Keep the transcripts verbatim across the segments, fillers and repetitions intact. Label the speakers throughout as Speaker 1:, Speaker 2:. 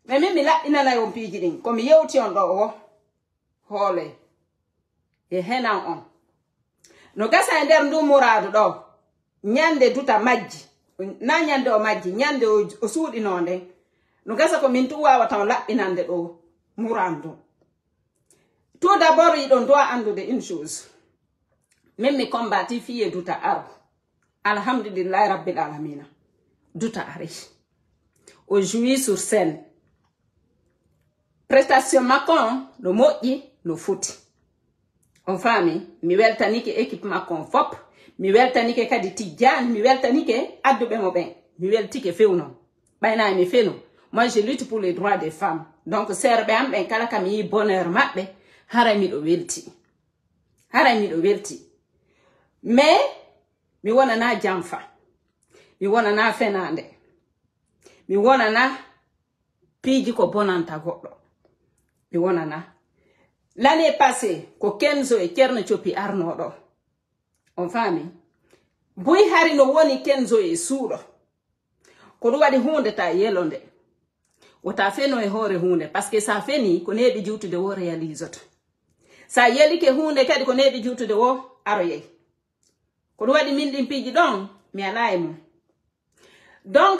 Speaker 1: me mi mi la ina na yon piji din ko mi yew Tion do wo hole e henan on no gasa nder ndu muradu do nyande Douta majji na nyande o majji nyande o suudi nonde no gasa ko min tu wawa tan labbinande do murandu. Tout d'abord il doit andude une chose, même me combattre fille Douta aro alhamdulillah rabbil alamin Douta ari au jouir sur scène prestation makon no moji no futi on fami mi weltanike équipe makon fop mi weltanike kadi Tidjane mi weltanike addube mo ben mi weltike fewno bayna mi feno. Moi je lutte pour les droits des femmes, donc serbe am ben kala kam yi bonheur mabbe hara mi do welti hara mi do welti mais mi wona na jamfa mi wona na fenande mi wona na piji ko bonanta goddo mi wona na l'année passée ko Kenzo e Kerno Chopi arno do on fami buy hari no woni Kenzo e suudo ko do wadi hunde ta yelonde wota feno e hore hunde parce que ça feni ko nebi jutude wo réalisoto sa yeli ke hunde kadi ko nebi jutude wo aroye ko do wadi min din piji don mi alay mo donc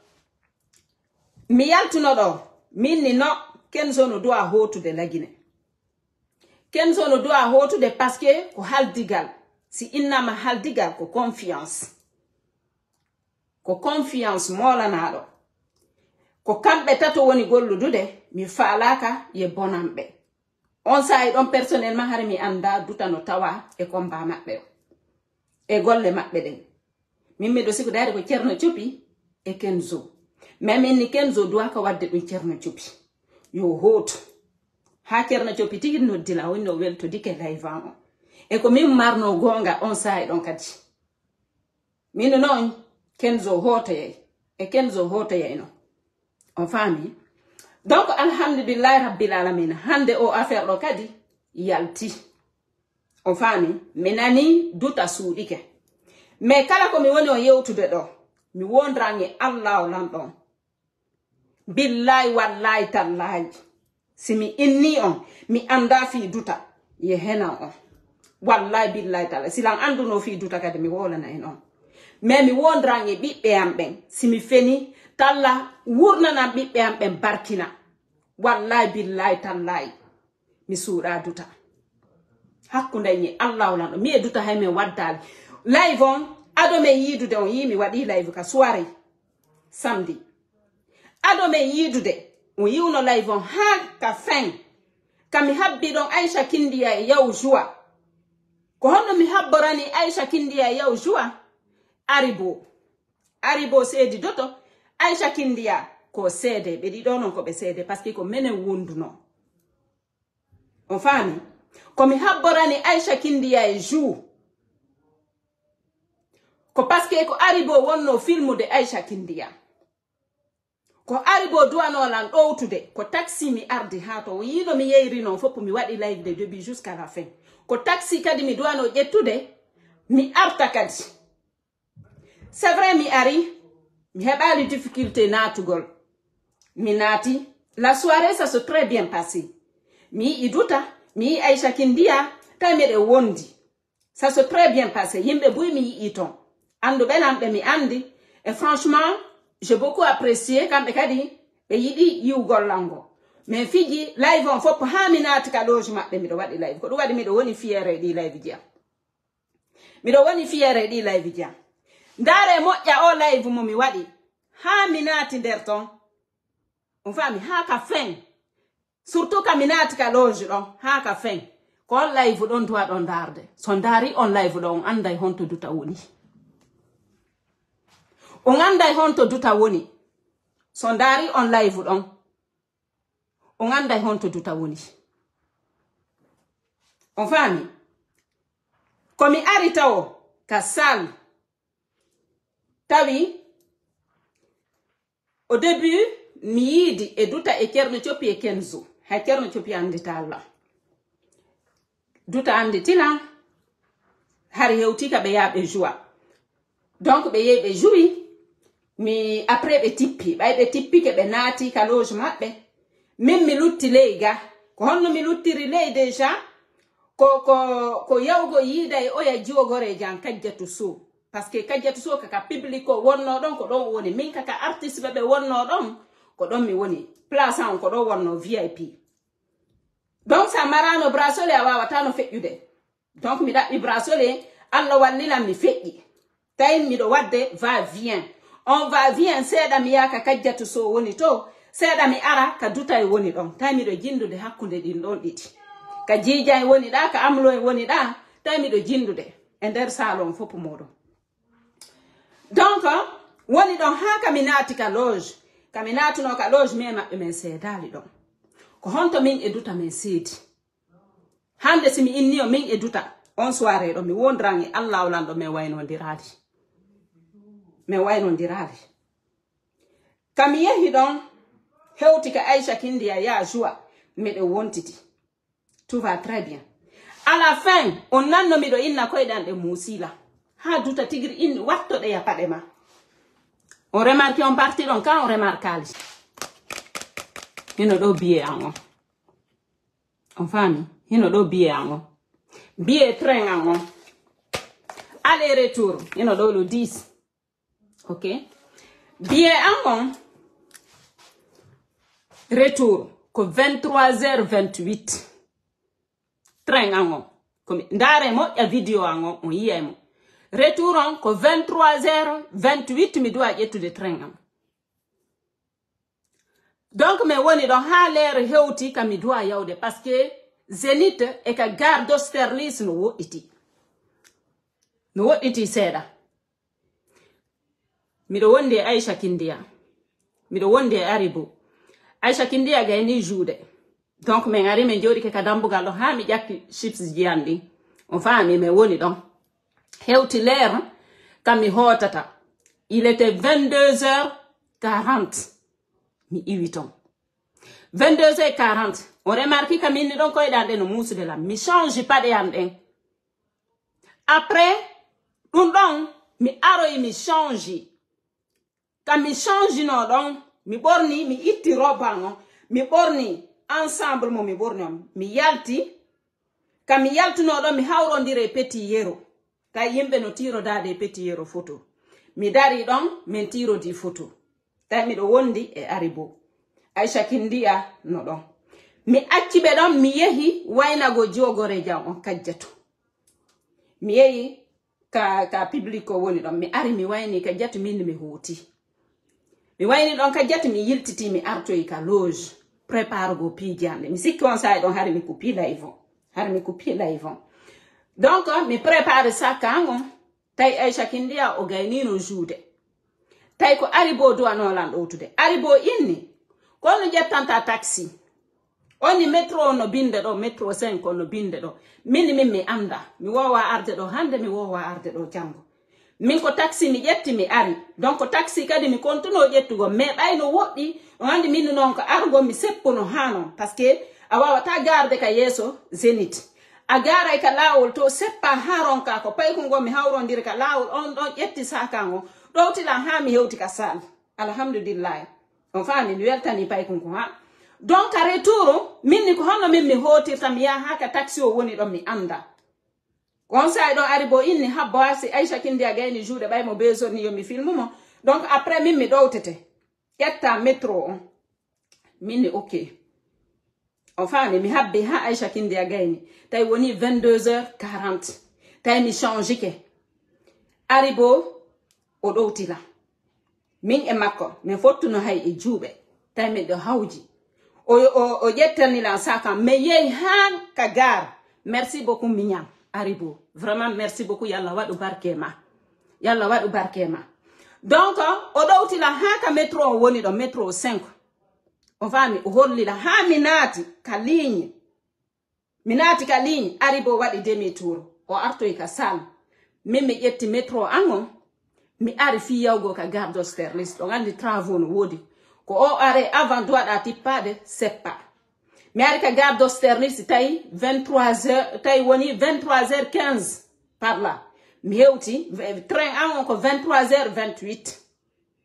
Speaker 1: mi yaltuno do min ni no Kenzo no do a hotude lagine Kenzo no do a hotude parce que ko haldigal si innama haldigal ko confiance ko confiance mola nado ko kambe tato woni golludude mi faalaka ye bonambe on say don personnellement har mi anda Douta no tawa e combat mabbe e golle mabbe den mimmi do siko dare ko Kerno Chopi e Kenzo même ni Kenzo do ka wadde dum Kerno Chopi yo hoto ha Kerno Chopi tigi no dila woni no welto dike live am e ko min marno gonga on say don kadi min non Kenzo hoto ye e Kenzo hoto ye no on fami donc alhamdulillah rabbil alamin hande o affaire do kadi yalti on fami menani Douta suudike mais kala ko mi woni o yewtude do mi wondrange Allah o landon billahi wallahi tallahi simi inni on mi anda fi Douta ye hena on wallahi billahi tallahi silan anduno fi Douta kadi mi wolana en on mais mi wondrange bibbe am ben simi feni talla wurnana bibbe am ben barkina wallahi billahi tallahi mi suuda Douta hakkunde ni Allah wala mi e Douta hay me waddal live on ado me yidude on yimi wadi live ka soirée samedi ado me yidude on yiwno live on ha ka fin kami habbi don Aisha Kindia e yaw joie ko honno mi habborani Aisha Kindia e yaw joie aribo aribo sedi doto Aisha Kindia ko sede be di donon ko be sede parce que ko mene wonduno on fami ko mi habborani Aisha Kindia e jou ko parce que ko aribo wonno filmu de Aisha Kindia ko aribo duano lan dowtude ko taxi mi ardi hato yido mi yeyri non foppo mi wadi live de début jusqu'à la fin ko taxi kadi mi duano jettude mi arta kadi c'est vrai mi ari mi hebali difficulté natugol mi nati la soirée ça s'est très bien passé mi i Douta mi Aisha Kindia tamede wondi ça s'est très bien passé yimbe buy mi iton ando belambe mi andi et franchement j'ai beaucoup apprécié kambe kadi be yidi yiwgol lango mais fiji live on fop ha mi nati ka loge mabbe mi do wadi live ko do wadi mi do woni fiere di live dia mi do woni fiere di live dia ndare moƴƴa o live mo mi wadi ha mi nati der ton on fami ha ka fin surtout ka mi nati ka loge don ha ka fin ko live don to don darde so ndari on live don anday honto Douta woni on anday honto Douta woni so ndari on live don on anday honto Douta woni on fami ko mi arita o ka sal tawi au début mi yidi e Douta e Kerno Chopi e Kenzo ha Kerno Chopi andita Allah Douta anditila har hewti ka be yabe joie donc be yebe joui mi après be tippi bay be tippi ke be nati ka loge mabbe min mi lutti leyga ko honno mi luttiri ley déjà ko ko ko yawgo yida e oya jiogore jan kajjatu so parce que kajjatu so kaka public ko wonno don ko don woni min kaka artiste be be wonno don ko don mi woni place an ko don wonno V I P donc sa marano bracelet awa watano fejude donc mi da bracelet Allah wallila mi feji tay mi do wadde va vient on va vient seda mi yaka kajjatu so woni to seda mi ara ka duta e woni don tay mi do jindude hakkunde din don diti ka jija e woni da ka amlo e woni da tay mi do jindude e der salon fopu modo donc woni don ha kaminati ka loge kaminati no ka loge mema e men sedali don ko honto min e duta men sedi hande simi inni o min e duta on soirée do mi wondrangi Allah walando me wayno dirali me wayno dirali kam yehi don hewti ka Aisha Kindia ya joie me de wontiti tout va très bien à la fin on nanno mi do inna koy dan de musila ha duta tigri in watto de ya padema on remarque on parti donc quand on remarque hino do biye ango on fami hino do biye ango biye train ango aller retour hino do le dix OK biye ango retour ko vingt-trois heures vingt-huit train ango comme ndare mo ya video ango on yemo retour on ko vingt-trois heures vingt-huit mi doit yetude train ango donc me woni don ha l'air hewti kam mi doit yawde parce que Zenith e ka gare d'Austerlitz no woditi no woditi seda mi do wonde Aisha Kindia mi do wonde Aribo Aisha Kindia gayni juude donc me ngari me jodi ke kadambu gallo ha mi jakki chips jiandi on fami me woni don hewti l'air kam mi hotata il était vingt-deux heures quarante mi iwiton vingt-deux heures quarante on remarque que min don koy dande no musu de la mi change pas de yanden après dun don mi aro mi change ka mi change no don mi borni mi itti robango mi borni ensemble mo mi borni mi yalti ka mi yalti no don mi hawrondire petit yero ka yimbe no tiro dade petit yero photo mi dari don min tiro di photo ta mi do wondi e Aribo Aisha Kindia no don mi acci be don mi yehi wayna go jogore jam on kajjato mi yehi ka ka publico woni don mi ari mi wayni kajjato min mi hoti mi wayni don kajjato mi yiltiti mi arto e ka loge prépare go pi jande mi sikki on say don hari mi coupi live hari mi coupi live donc mi prépare ça kango tay Aisha Kindia o gayni no juude tay ko Aribo do anolan otude Aribo inni kono jettanta taxi oni metro no binde do metro cinq no binde do min min mi anda mi wowa arde do hande mi wowa arde do jango min ko taxi mi jetti mi ari donc taxi kadi mi kontuno jettugo me bayno woddi hande min non ko argo mi seppono hano parce que a wawata garde ka yeso Zenith a gara ka lawol to seppa haron ka ko pay ko ngomi hawrondir ka lawol on don jetti sakango dowtila ha mi hewti ka sal alhamdulillah on fami mi weltani pay ko ha donc a retour minni ko hono min mi hotirta mi ya haka taxi o woni don mi anda kon say don Aribo inni habbo asi Aisha Kindia gayni juude bay mo bezoni yo mi filmu mo donc après min mi dowtete etta metro on minni OK on fami mi habbi ha Aisha Kindia gayni tay woni vingt-deux heures quarante tay mi change ke Aribo o dowtila min e makko mi fottuno hay e juube tay mi do hawji o o o jettani la saka me yey han ka gar merci beaucoup mignam Aribo vraiment merci beaucoup yalla wadu barkema yalla wadu barkema donc o dowti la ha ka metro woni do metro cinq on fami o holli la ha minati ka ligne minati ka ligne Aribo wadi demi tour o arto e ka sal min mi jetti metro ango mi ari fi yawgo ka gare d'Austerlitz do andi travaux no wodi ko o are avant doit tippade seppa mi ari ka gare d'Austerlitz tay vingt-trois heures tay woni vingt-trois heures quinze par là mi hewti train an ko vingt-trois heures vingt-huit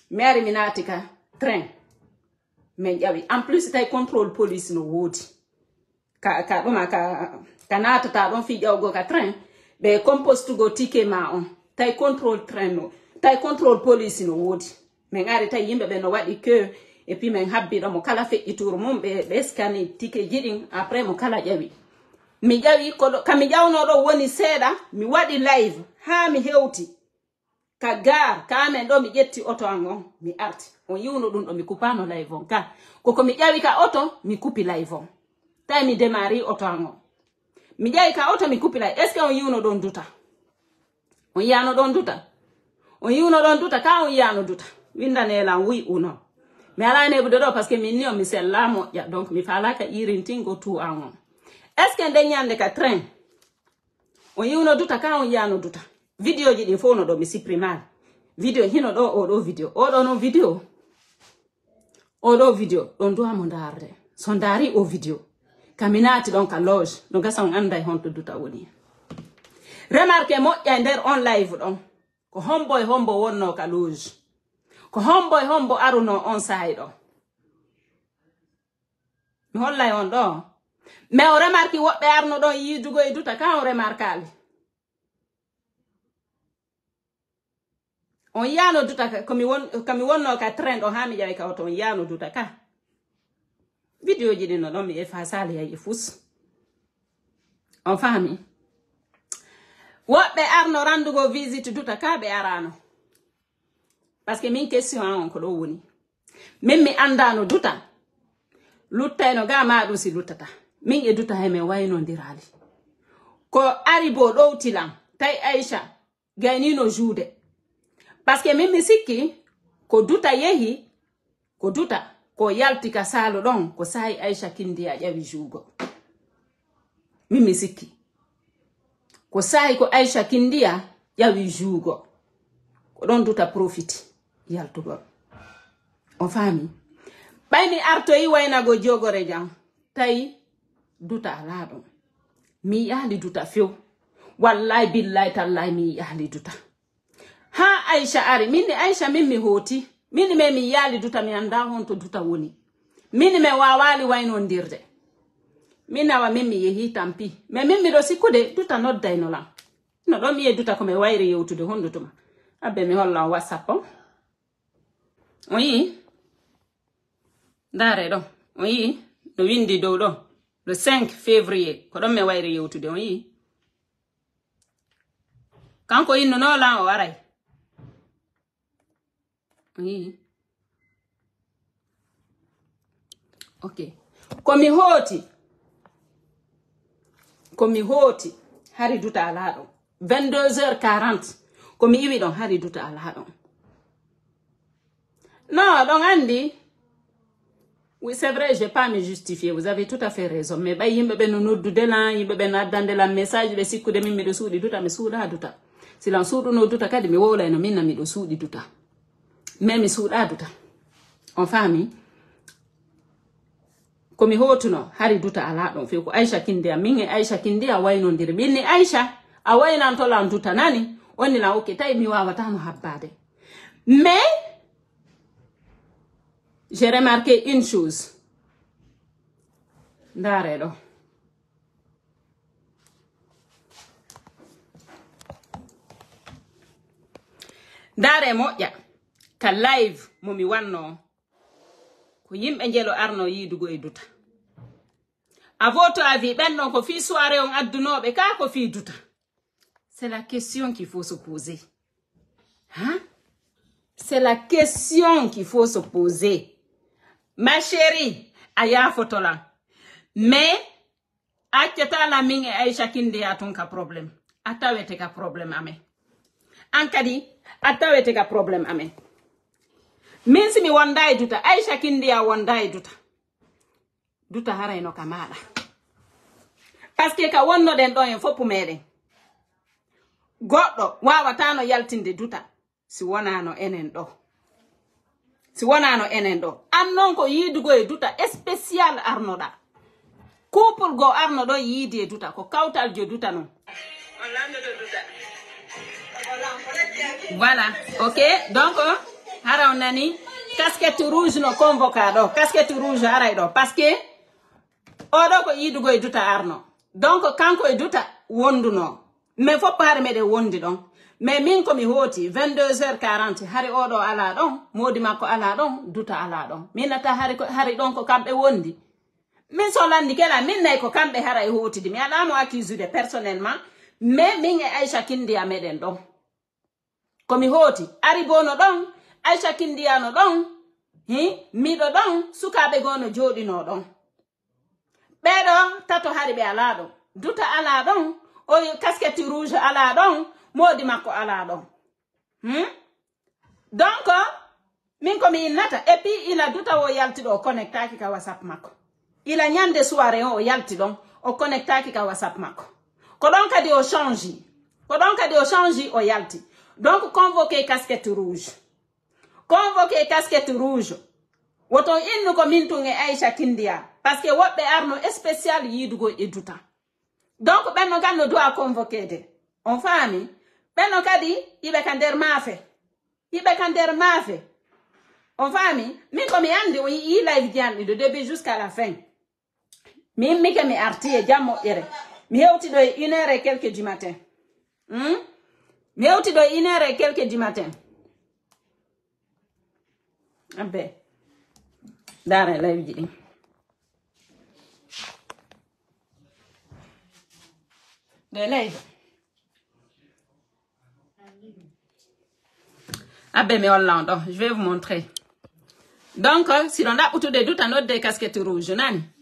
Speaker 1: mi ari mi naati ka train men ƴawi en plus tay contrôle police no woodi ka ka ɗuma ka ka naatata ɗon fi ƴawgo ka train ɓe compostugo ticket ma on tay contrôle train no tay contrôle police no woodi men ari tay yimɓe ɓe no waɗi que et puis men habbiɗo mo kala feƴƴitour mum ɓe ɓe scani ticket jiɗin après mo kala ƴawi mi ƴawi ko kami ƴawno ɗo woni seeɗa mi waɗi live ha mi hewti ka gar kamen ɗo mi ƴetti auto an on mi arti on yiwno ɗum ɗo mi kupano live on ka koko mi ƴawi ka auto mi kupi live on tawi mi démari auto an on mi ƴawi ka auto mi kupi live est ce que on yiwno ɗon duta on yiyano ɗon duta on yiwno ɗon duta ka on yiyano duta windanelan wi uno mi ala nebude ɗo parce que min ni on mi sella moƴƴa donc mi falaka irintingo tu an on est ce que nde ñande ka train on yiwno duta ka on yiyano duta video ji ɗin fof no ɗo mi supprimali video hino ɗo oɗo video oɗo no video oɗo video ɗon duwamo darde so dari o video kami naati ɗon ka loge no gasa on anda e honto duta woni remarque moƴƴa e nder on live ɗon ko hombo e hombo wonno ka loge ko hombo e hombo aruno on sahi ɗo mi hollay on ɗo mais o remarque woɓɓe arno ɗon yiidugo e duta ka on remarquali on yano duta komi won komi wonno ka train ɗo ha mi ƴawi ka auto on yano duta ka video ji ɗin no ɗon mi effasali yayi fus on fami woɓɓe arno randugo visite duta ka ɓe arano parce que min question an on ko ɗo woni min mi andano duta luttayno ga ma ɗum si luttata min e duta he min waynodirali ko ari bo ɗowtilam tawi Aisha gaynino juude parce que min mi sikki ko duta yehi ko duta ko yalti ka salo ɗon ko sahi Aisha kindi a ƴawi juugo min mi sikki ko sahi ko Aisha kindiya ƴawi juugo ko ɗon duta profit yaltugol on fami ɓaymi artoyi waynago jogore jam tawi duta ala ɗon mi yahli duta few wallahi billahi tallahi mi yahli duta ha Aisha ari minni Aisha min mi hoti minni me mi yali duta mi anda honto duta woni minni me wawali waynondirde min awa min mi yehi tampi mais min mi ɗo sikkude duta noddayno lam no ɗon mi ye duta ko mi wayri yewtude hondutuma abbe mi holla on whatsapp on on yi dare ɗo on yi no windi dow ɗo le cinq février ko ɗon mi wayri yewtude on yi kanko inno no lan o waray oui. Ok. Komi hoti. Komi hoti. Hari duta ala ɗon. vingt-deux heures quarante. Komi iwi ɗon hari duta ala ɗon. Non, donc Andy. Oui, c'est vrai, je n'ai pas à me justifier. Vous avez tout à fait raison. Mais bah, yimbe ben nous de la, yimbe ben adande la message, le siku de mi mi dosu di duta, mi suda duta. Si l'on sudu no duta kadi mi wola no minna mi dosu di duta. Mais mi suuɗa duta on fami komi hotuno hari duta ala ɗon fe ko Aisha kindi am min e Aisha kindi a waynodiri minni Aisha a waynantolan duta nani onni lan ok tawi mi wawatano habbade mais j'ai remarqué une chose ndare ɗo ndare moƴƴa ka live mo mi wanno ko yimɓe jelo arno yidugo e duta a voto avis ɓenɗon ko fi soirée on addunoɓe ka ko fi duta c'est la question qu'il faut se poser hein c'est la question qu'il faut se poser ma chérie a yafotolan mais accata la min e Aisha kinde ya ton ka problème a tawete ka problème amen an kadi a tawete ka problème amen min si mi wonda e duta Aisha kindi ya wonda e duta duta harayno ka maɗa parce que ka wonno den ɗo en foppu meɗen goɗɗo wawatano yaltinde duta si wonano enen ɗo si wonano enen ɗo an non ko yiidugo e duta spécial arnoɗa couple go arno ɗo yiidi e duta ko kawtal jo duta non voilà ok donc hara on nani casquette rouge no convocado casquette rouge hara do parce que odo ko yidugo e duta arno donc kanko e duta wonduno mais faut pas me de wondi don mais min ko mi hoti vingt-deux heures quarante hari odo ala don modi makko ala don duta ala don minata hari ko hari don ko kambe wondi min so landi kala min nay ko kambe hara e hoti di mi ala mo accuse de personnellement mais min e Aisha Kindia meden don ko mi hoti ari bono don Aisha Kindia no don hi mi do don sukabe gono jodi no don bedo tato hari be ala don duta ala don o casquette rouge ala don modi makko ala don hmm donc min ko mi nata et puis il a duta o yalti do connecta ki ka WhatsApp makko il a nyande soirée o yalti don o connecta ki ka WhatsApp makko ko donc kadi o change ko donc kadi o change o yalti donc convoquer casquette rouge convoquer casquette rouge woto innu ko min tunge Aisha Kindia parce que wobbe arno spécial yidugo e duta donc benno ganno doit convoquer de on fami benno kadi ibe kander mafe ibe kander mafe on fami mi ko mi andi o yi live diandi de début jusqu'à la fin mi mi ke mi arti e jammo ere mi hewti do une heure et quelques du matin hmm mi hewti do une heure et quelques du matin abe dare live di de live abe me Hollande je vais vous montrer donc si on a autour de doute un autre des casquettes rouges nani